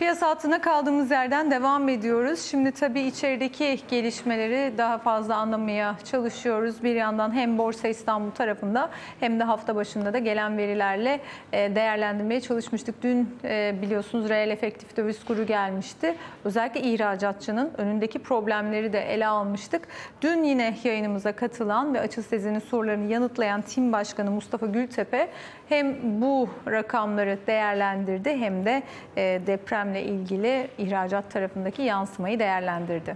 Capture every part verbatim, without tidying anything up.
Piyasa hattına kaldığımız yerden devam ediyoruz. Şimdi tabii içerideki gelişmeleri daha fazla anlamaya çalışıyoruz. Bir yandan hem Borsa İstanbul tarafında hem de hafta başında da gelen verilerle değerlendirmeye çalışmıştık. Dün biliyorsunuz reel efektif döviz kuru gelmişti. Özellikle ihracatçının önündeki problemleri de ele almıştık. Dün yine yayınımıza katılan ve Açıl Sezen'in sorularını yanıtlayan Tim Başkanı Mustafa Gültepe hem bu rakamları değerlendirdi hem de depremle ilgili ihracat tarafındaki yansımayı değerlendirdi.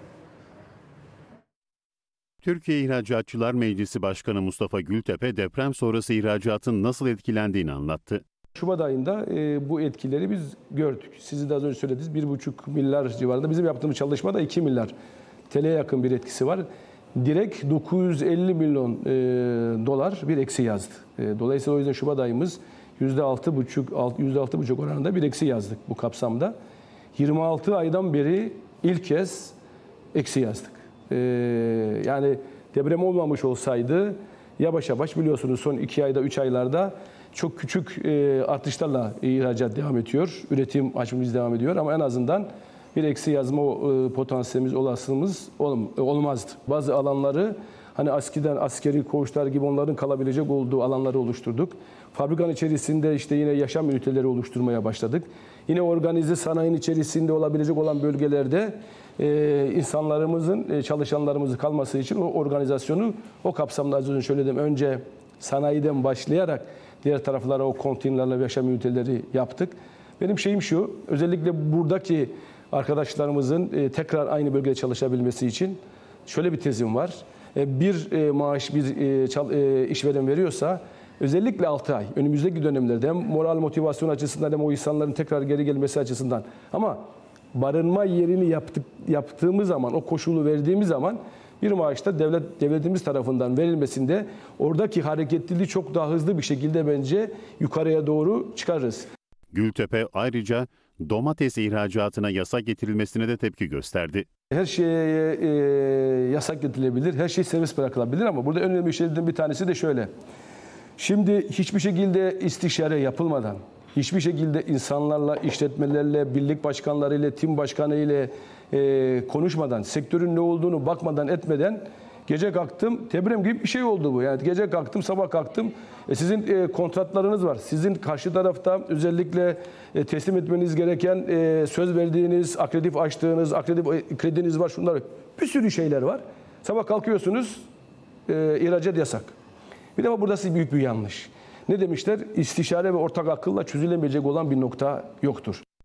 Türkiye İhracatçılar Meclisi Başkanı Mustafa Gültepe deprem sonrası ihracatın nasıl etkilendiğini anlattı. Şubat ayında e, bu etkileri biz gördük. Siz de az önce söylediniz bir buçuk milyar civarında. Bizim yaptığımız çalışmada iki milyar T L'ye yakın bir etkisi var. Direkt dokuz yüz elli milyon e, dolar bir eksi yazdı. E, dolayısıyla o yüzden Şubat ayımız yüzde altı buçuk yüzde altı buçuk oranında bir eksi yazdık bu kapsamda. yirmi altı aydan beri ilk kez eksi yazdık. Ee, yani deprem olmamış olsaydı yavaş yavaş biliyorsunuz son iki ayda, üç aylarda çok küçük e, artışlarla ihracat devam ediyor. Üretim hacmimiz devam ediyor ama en azından bir eksi yazma e, potansiyelimiz, olasılığımız ol, olmazdı. Bazı alanları hani askiden askeri koğuşlar gibi onların kalabilecek olduğu alanları oluşturduk. Fabrikanın içerisinde işte yine yaşam üniteleri oluşturmaya başladık. Yine organize sanayinin içerisinde olabilecek olan bölgelerde e, insanlarımızın, e, çalışanlarımızın kalması için o organizasyonu o kapsamda az önce söyledim. Önce sanayiden başlayarak diğer taraflara o konteynerlerle yaşam üniteleri yaptık. Benim şeyim şu, özellikle buradaki arkadaşlarımızın e, tekrar aynı bölgede çalışabilmesi için şöyle bir tezim var. E, bir e, maaş bir e, çal, e, işveren veriyorsa özellikle altı ay önümüzdeki dönemlerde hem moral motivasyon açısından hem o insanların tekrar geri gelmesi açısından ama barınma yerini yaptık, yaptığımız zaman o koşulu verdiğimiz zaman bir maaşta devlet devletimiz tarafından verilmesinde oradaki hareketliliği çok daha hızlı bir şekilde bence yukarıya doğru çıkarırız. Gültepe ayrıca domates ihracatına yasak getirilmesine de tepki gösterdi. Her şeye e, yasak getirilebilir, her şey serbest bırakılabilir ama burada en önemli şeylerden bir tanesi de şöyle. Şimdi hiçbir şekilde istişare yapılmadan, hiçbir şekilde insanlarla, işletmelerle, birlik başkanlarıyla, tim başkanıyla e, konuşmadan, sektörün ne olduğunu bakmadan etmeden gece kalktım, deprem gibi bir şey oldu bu. Yani gece kalktım, sabah kalktım. E, sizin e, kontratlarınız var. Sizin karşı tarafta özellikle e, teslim etmeniz gereken e, söz verdiğiniz, akreditif açtığınız, akreditif krediniz var, şunlar. Bir sürü şeyler var. Sabah kalkıyorsunuz, e, ihracat yasak. Bir de burası büyük bir yanlış. Ne demişler? İstişare ve ortak akılla çözülemeyecek olan bir nokta yoktur.